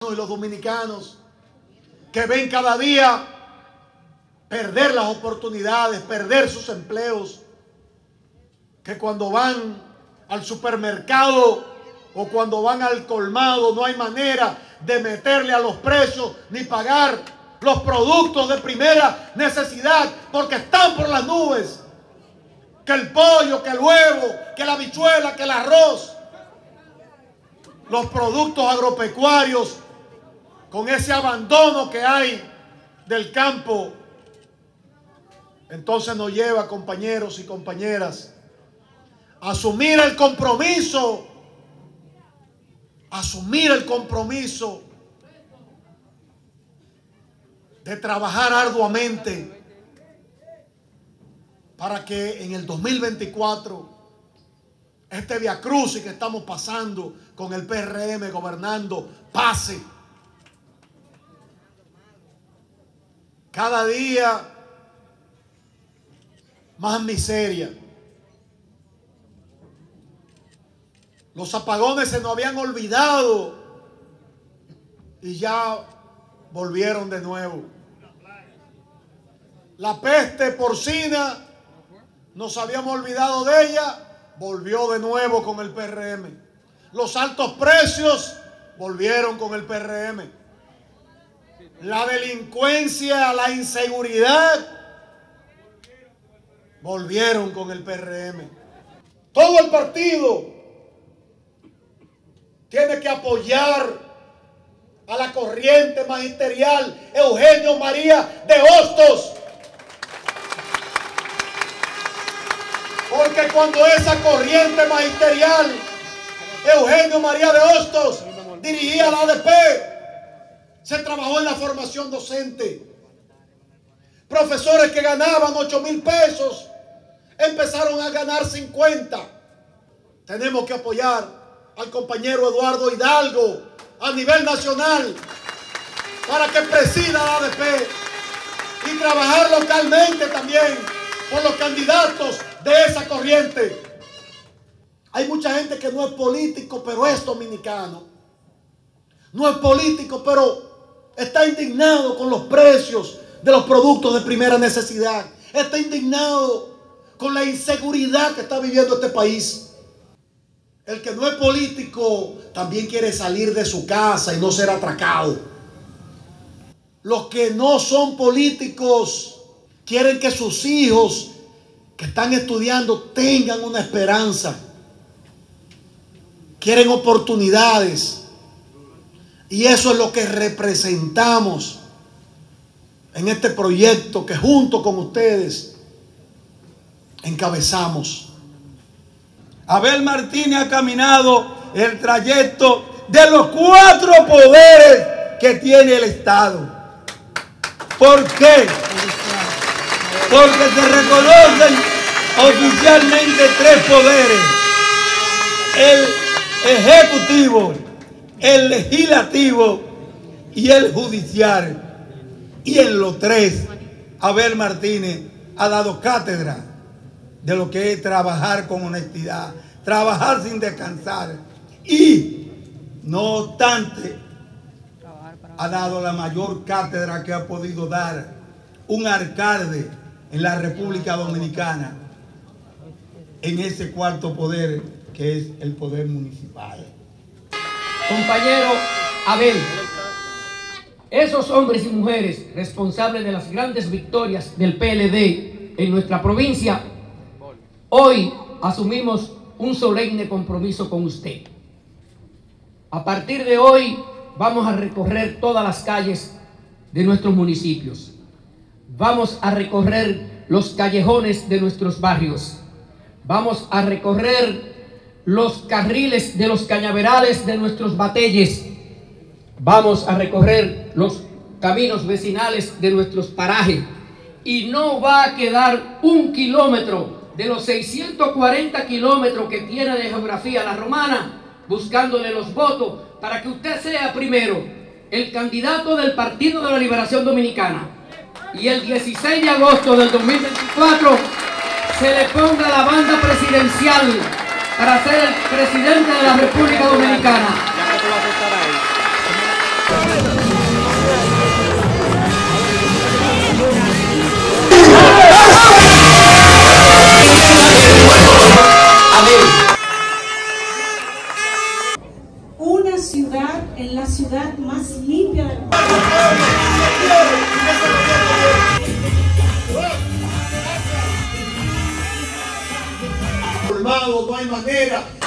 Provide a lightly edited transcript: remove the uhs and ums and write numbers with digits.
y los dominicanos que ven cada día perder las oportunidades, perder sus empleos, que cuando van al supermercado o cuando van al colmado no hay manera de meterle a los precios ni pagar los productos de primera necesidad porque están por las nubes. Que el pollo, que el huevo, que la habichuela, que el arroz, los productos agropecuarios, con ese abandono que hay del campo. Entonces nos lleva, compañeros y compañeras, a asumir el compromiso de trabajar arduamente para que en el 2024 este viacrucis que estamos pasando con el PRM gobernando pase. Cada día más miseria. Los apagones se nos habían olvidado y ya volvieron de nuevo. La peste porcina, nos habíamos olvidado de ella, volvió de nuevo con el PRM. Los altos precios volvieron con el PRM. La delincuencia, la inseguridad volvieron con el PRM. Todo el partido tiene que apoyar a la corriente magisterial Eugenio María de Hostos. Porque cuando esa corriente magisterial Eugenio María de Hostos dirigía la ADP, se trabajó en la formación docente. Profesores que ganaban 8,000 pesos empezaron a ganar 50. Tenemos que apoyar al compañero Eduardo Hidalgo a nivel nacional para que presida la ADP y trabajar localmente también con los candidatos de esa corriente. Hay mucha gente que no es político, pero es dominicano. No es político, pero está indignado con los precios de los productos de primera necesidad. Está indignado con la inseguridad que está viviendo este país. El que no es político también quiere salir de su casa y no ser atracado. Los que no son políticos quieren que sus hijos que están estudiando tengan una esperanza. Quieren oportunidades. Y eso es lo que representamos en este proyecto que junto con ustedes encabezamos. Abel Martínez ha caminado el trayecto de los 4 poderes que tiene el Estado. ¿Por qué? Porque se reconocen oficialmente 3 poderes: el ejecutivo, el legislativo y el judicial. Y en los 3, Abel Martínez ha dado cátedra de lo que es trabajar con honestidad, trabajar sin descansar. Y, no obstante, ha dado la mayor cátedra que ha podido dar un alcalde en la República Dominicana, en ese 4º poder que es el poder municipal. Compañero Abel, esos hombres y mujeres responsables de las grandes victorias del PLD en nuestra provincia, hoy asumimos un solemne compromiso con usted. A partir de hoy vamos a recorrer todas las calles de nuestros municipios. Vamos a recorrer los callejones de nuestros barrios. Vamos a recorrer los carriles de los cañaverales de nuestros batelles. Vamos a recorrer los caminos vecinales de nuestros parajes. Y no va a quedar 1 kilómetro de los 640 kilómetros que tiene de geografía la Romana, buscándole los votos para que usted sea primero el candidato del Partido de la Liberación Dominicana y el 16 de agosto del 2024 se le ponga la banda presidencial para ser el presidente de la República Dominicana. Una ciudad en la ciudad más limpia del mundo. Colmado, no hay manera.